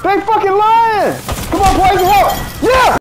They fucking lying! Come on, boys, help! Yeah!